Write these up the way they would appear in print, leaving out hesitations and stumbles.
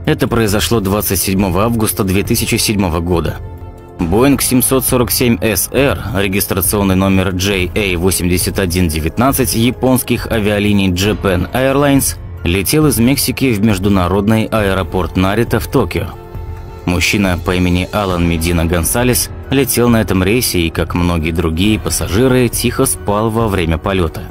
Это произошло 27 августа 2007 года. Boeing 747SR, регистрационный номер JA8119 японских авиалиний Japan Airlines, летел из Мексики в международный аэропорт Нарита в Токио. Мужчина по имени Алан Медина Гонсалес летел на этом рейсе и, как многие другие пассажиры, тихо спал во время полета.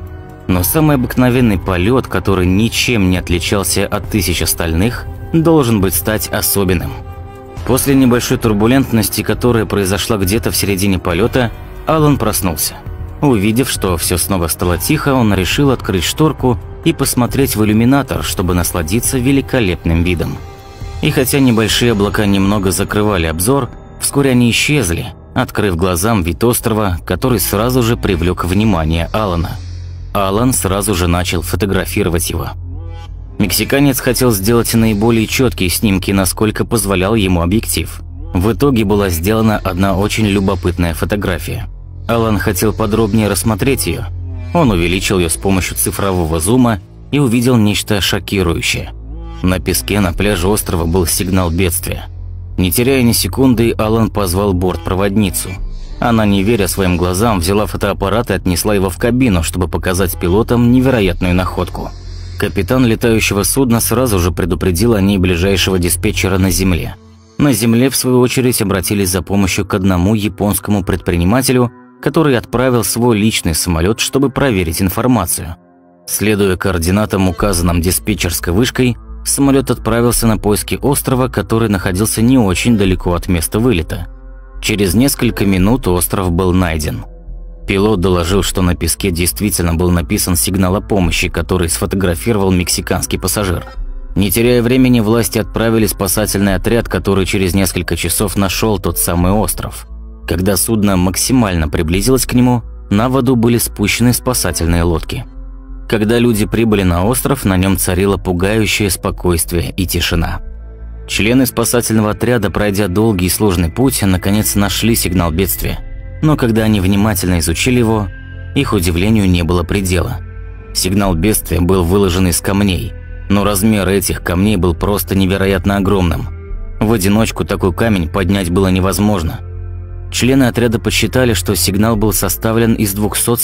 Но самый обыкновенный полет, который ничем не отличался от тысяч остальных, должен быть стать особенным. После небольшой турбулентности, которая произошла где-то в середине полета, Алан проснулся. Увидев, что все снова стало тихо, он решил открыть шторку и посмотреть в иллюминатор, чтобы насладиться великолепным видом. И хотя небольшие облака немного закрывали обзор, вскоре они исчезли, открыв глазам вид острова, который сразу же привлек внимание Алана. Алан сразу же начал фотографировать его. Мексиканец хотел сделать наиболее четкие снимки, насколько позволял ему объектив. В итоге была сделана одна очень любопытная фотография. Алан хотел подробнее рассмотреть ее. Он увеличил ее с помощью цифрового зума и увидел нечто шокирующее. На песке на пляже острова был сигнал бедствия. Не теряя ни секунды, Алан позвал бортпроводницу. Она, не веря своим глазам, взяла фотоаппарат и отнесла его в кабину, чтобы показать пилотам невероятную находку. Капитан летающего судна сразу же предупредил о ней ближайшего диспетчера на земле. На земле, в свою очередь, обратились за помощью к одному японскому предпринимателю, который отправил свой личный самолет, чтобы проверить информацию. Следуя координатам, указанным диспетчерской вышкой, самолет отправился на поиски острова, который находился не очень далеко от места вылета. Через несколько минут остров был найден. Пилот доложил, что на песке действительно был написан сигнал о помощи, который сфотографировал мексиканский пассажир. Не теряя времени, власти отправили спасательный отряд, который через несколько часов нашел тот самый остров. Когда судно максимально приблизилось к нему, на воду были спущены спасательные лодки. Когда люди прибыли на остров, на нем царило пугающее спокойствие и тишина. Члены спасательного отряда, пройдя долгий и сложный путь, наконец нашли сигнал бедствия. Но когда они внимательно изучили его, их удивлению не было предела. Сигнал бедствия был выложен из камней, но размер этих камней был просто невероятно огромным. В одиночку такой камень поднять было невозможно. Члены отряда подсчитали, что сигнал был составлен из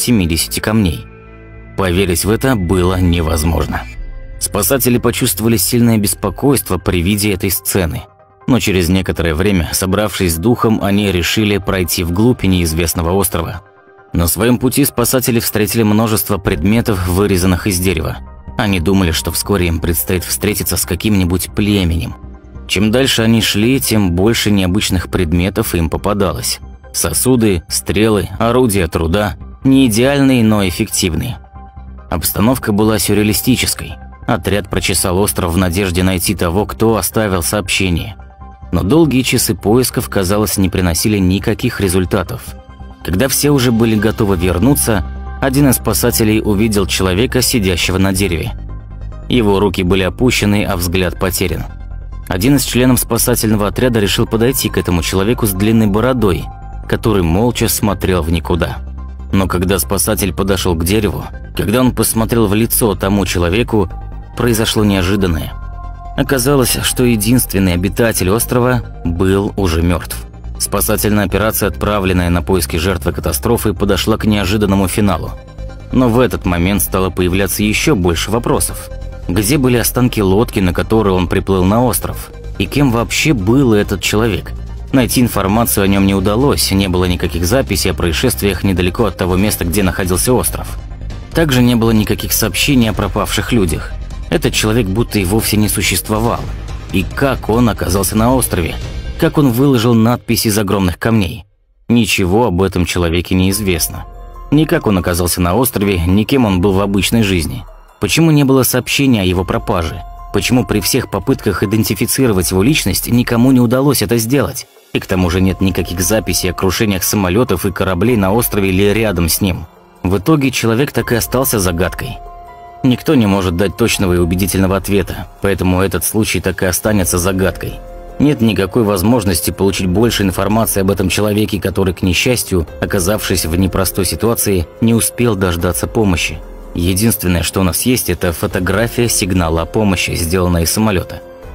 270 камней. Поверить в это было невозможно. Спасатели почувствовали сильное беспокойство при виде этой сцены. Но через некоторое время, собравшись с духом, они решили пройти вглубь неизвестного острова. На своем пути спасатели встретили множество предметов, вырезанных из дерева. Они думали, что вскоре им предстоит встретиться с каким-нибудь племенем. Чем дальше они шли, тем больше необычных предметов им попадалось. Сосуды, стрелы, орудия труда, не идеальные, но эффективные. Обстановка была сюрреалистической. Отряд прочесал остров в надежде найти того, кто оставил сообщение. Но долгие часы поисков, казалось, не приносили никаких результатов. Когда все уже были готовы вернуться, один из спасателей увидел человека, сидящего на дереве. Его руки были опущены, а взгляд потерян. Один из членов спасательного отряда решил подойти к этому человеку с длинной бородой, который молча смотрел в никуда. Но когда спасатель подошел к дереву, когда он посмотрел в лицо тому человеку, произошло неожиданное. Оказалось, что единственный обитатель острова был уже мертв. Спасательная операция, отправленная на поиски жертвы катастрофы, подошла к неожиданному финалу. Но в этот момент стало появляться еще больше вопросов. Где были останки лодки, на которой он приплыл на остров? И кем вообще был этот человек? Найти информацию о нем не удалось, не было никаких записей о происшествиях недалеко от того места, где находился остров. Также не было никаких сообщений о пропавших людях. Этот человек будто и вовсе не существовал. И как он оказался на острове? Как он выложил надпись из огромных камней? Ничего об этом человеке не известно. Ни как он оказался на острове, ни кем он был в обычной жизни. Почему не было сообщения о его пропаже? Почему при всех попытках идентифицировать его личность никому не удалось это сделать? И к тому же нет никаких записей о крушениях самолетов и кораблей на острове или рядом с ним. В итоге человек так и остался загадкой. Никто не может дать точного и убедительного ответа, поэтому этот случай так и останется загадкой. Нет никакой возможности получить больше информации об этом человеке, который, к несчастью, оказавшись в непростой ситуации, не успел дождаться помощи. Единственное, что у нас есть, это фотография сигнала о помощи, сделанная из самолета.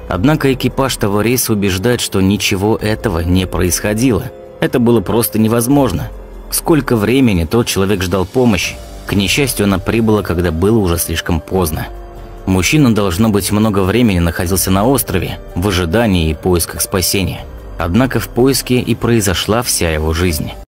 Однако экипаж того рейса убеждает, что ничего этого не происходило. Это было просто невозможно. Сколько времени тот человек ждал помощи? К несчастью, она прибыла, когда было уже слишком поздно. Мужчина, должно быть, много времени находился на острове, в ожидании и поисках спасения. Однако в поиске и произошла вся его жизнь.